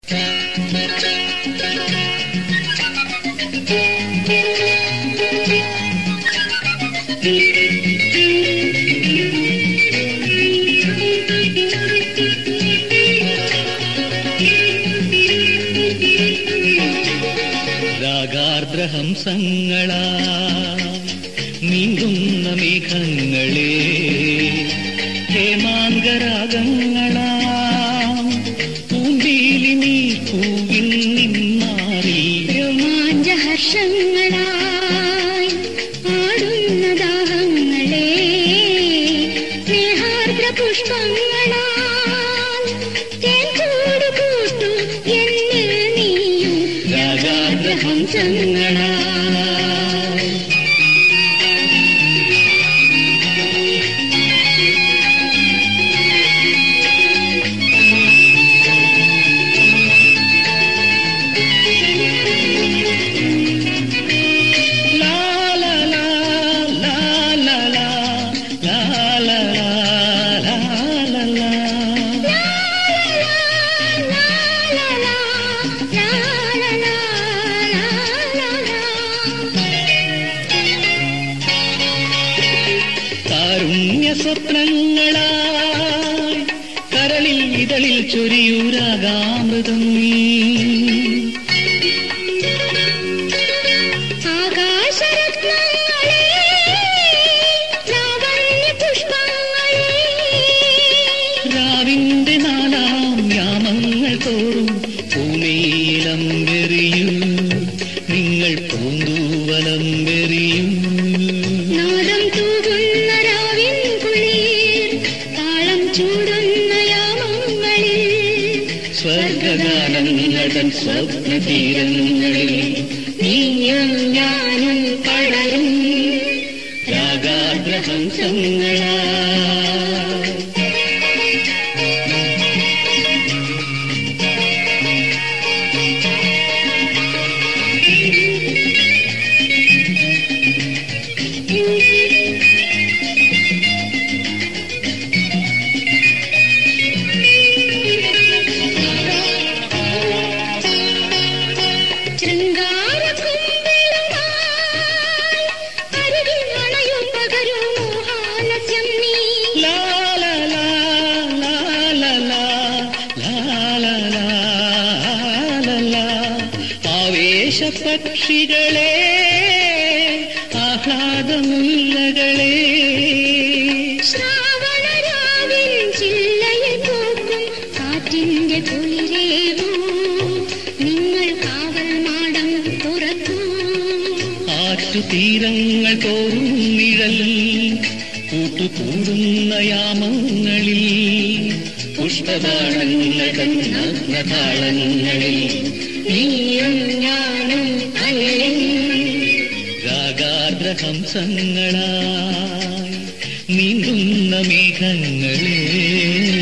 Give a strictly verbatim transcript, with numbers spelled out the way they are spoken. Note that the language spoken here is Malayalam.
രാഗാർദ്രഹംസങ്ങളാ നീന്തുന്ന മേഘങ്ങളെ, ഹേമാങ്കരാഗങ്ങളാ പൂമ്പീലി നീ പൂവിൽ നിന്നാറി, രോമാഞ്ചഹർഷങ്ങളായി ആടുന്ന ദാഹങ്ങളെ, സ്നേഹാർദ്ര പുഷ്പങ്ങളാൽ തേൻകൂട് കൂട്ടും എന്നിൽ നീയും രാഗാർദ്രഹംസങ്ങളാ. സ്വപ്നങ്ങളായി കരളിൽ ഇതളിൽ ചൊരിയൂരാകാമൃതം, ആകാശരത്നങ്ങളെ ലാവണ്യ പുഷ്പങ്ങളെ, രാവിന്റെ നാലാം യാമങ്ങൾ തോറും പൂമേലം വെറിയൂ നിങ്ങൾ പൂന്തൂവലം വെറിയൂ. നാദം തൂകുന്ന രാവിൻ കുളിർ താളം ചൂടുന്ന യാമങ്ങളിൽ, സ്വർഗഗാനങ്ങൾ സ്വപ്നതീരങ്ങളിൽ നീയും ഞാനും പടരും രാഗാർദ്രഹംസങ്ങളാ. ആവേശപക്ഷികളെ ആഹ്ലാദമുല്ലകളെ, ശ്രാവണരാവിൻ ചില്ലയിൽ പൂക്കും കാറ്റിന്റെ കുളിരേകൂ, നിങ്ങൾ കാവൽ മാടം തുറക്കൂ. ആറ്റുതീരങ്ങൾ തോറും നിഴൽ കൂട്ടുകൂടുന്ന യാമങ്ങളിൽ, പുഷ്പതാളങ്ങൾ നഗ്നതാളങ്ങളിൽ നീയും ഞാനും അയലും രാഗാർദ്രഹംസങ്ങളായി നീന്തുന്ന മേഘങ്ങളെ.